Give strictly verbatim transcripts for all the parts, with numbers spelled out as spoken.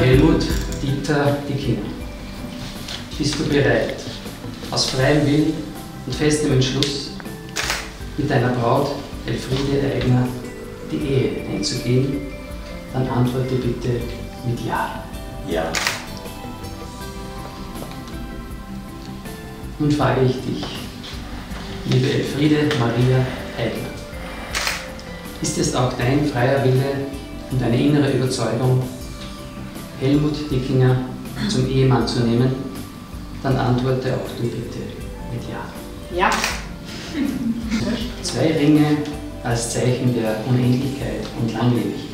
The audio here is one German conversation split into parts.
Helmut Dieter Dickinger, bist du bereit, aus freiem Willen und festem Entschluss mit deiner Braut Elfriede Aigner die Ehe einzugehen? Dann antworte bitte mit Ja. Ja. Nun frage ich dich, liebe Elfriede Maria Aigner, ist es auch dein freier Wille und deine innere Überzeugung, Helmut Dickinger zum Ehemann zu nehmen? Dann antworte auch du bitte mit Ja. Ja. Zwei Ringe als Zeichen der Unendlichkeit und Langlebigkeit.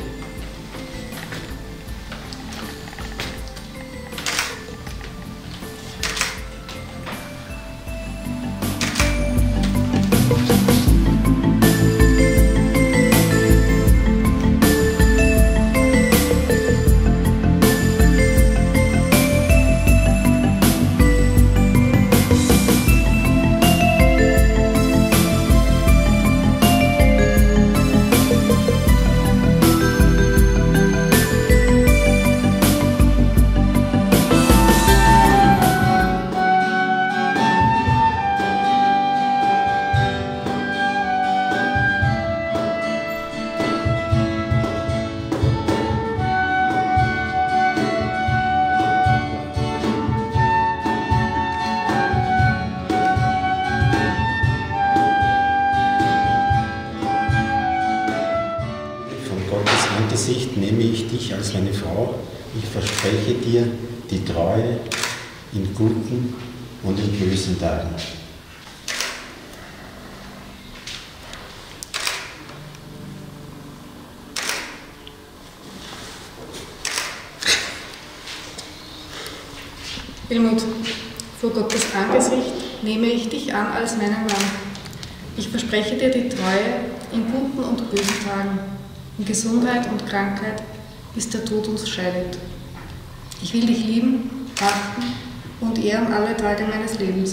Angesicht nehme ich dich als meine Frau. Ich verspreche dir die Treue in guten und in bösen Tagen. Helmut, vor Gottes Angesicht nehme ich dich an als meinen Mann. Ich verspreche dir die Treue in guten und bösen Tagen, in Gesundheit und Krankheit, bis der Tod uns scheidet. Ich will dich lieben, achten und ehren alle Tage meines Lebens.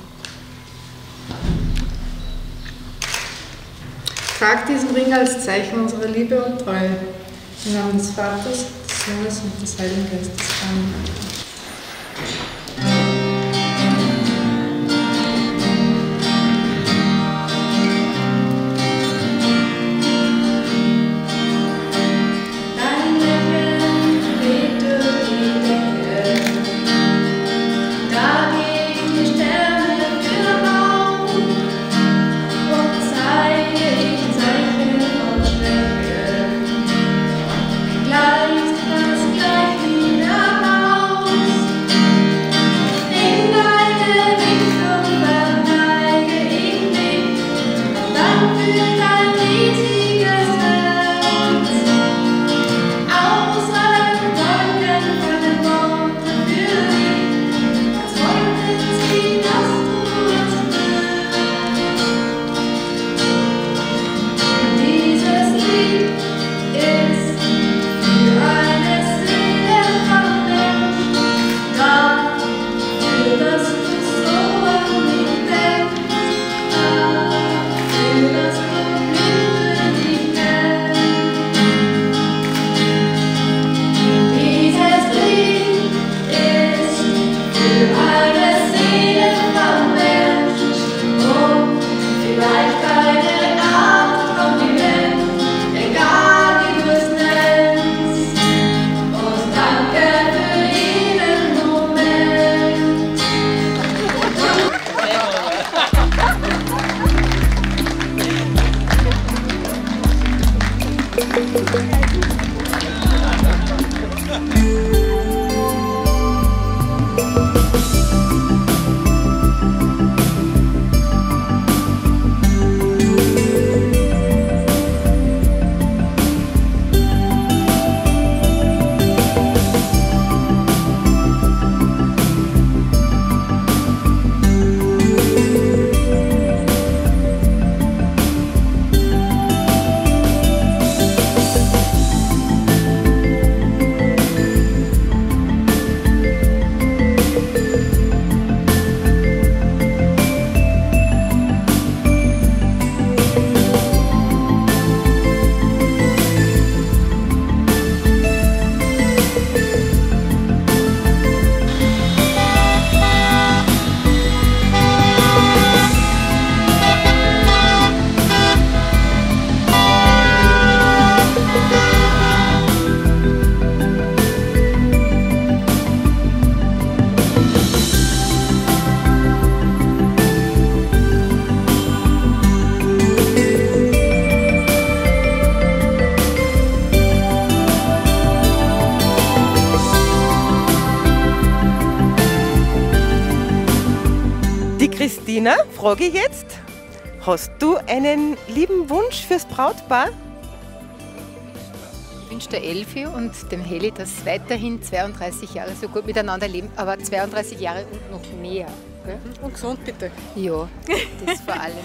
Trag diesen Ring als Zeichen unserer Liebe und Treue. Im Namen des Vaters, des Sohnes und des Heiligen Geistes. Amen. Gleich das gleich wieder auf. Christina, frage ich jetzt, hast du einen lieben Wunsch fürs Brautpaar? Ich wünsche der Elfi und dem Heli, dass weiterhin zweiunddreißig Jahre so gut miteinander leben, aber zweiunddreißig Jahre und noch mehr. Gell? Und gesund bitte. Ja, das vor allem.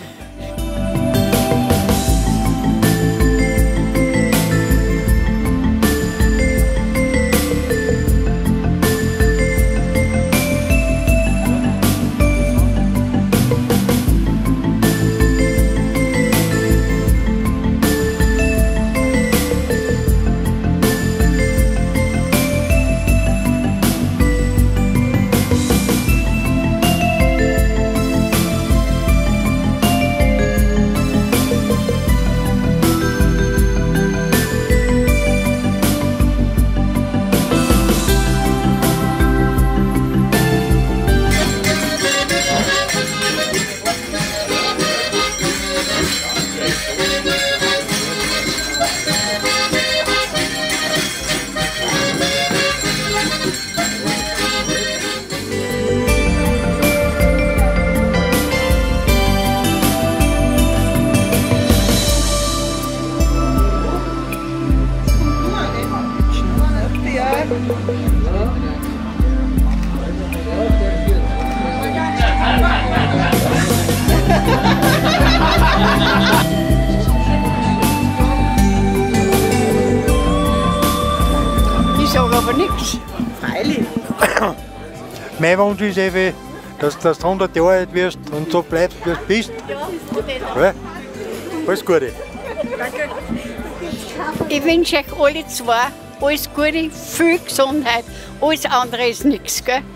Ich sage aber nichts. Freilich. Mein Wunsch ist einfach, dass du hundert Jahre alt wirst und so bleibst, wie du bist. Ja, alles Gute. Ich wünsche euch alle zwei alles Gute, viel Gesundheit. Alles andere ist nichts, gell?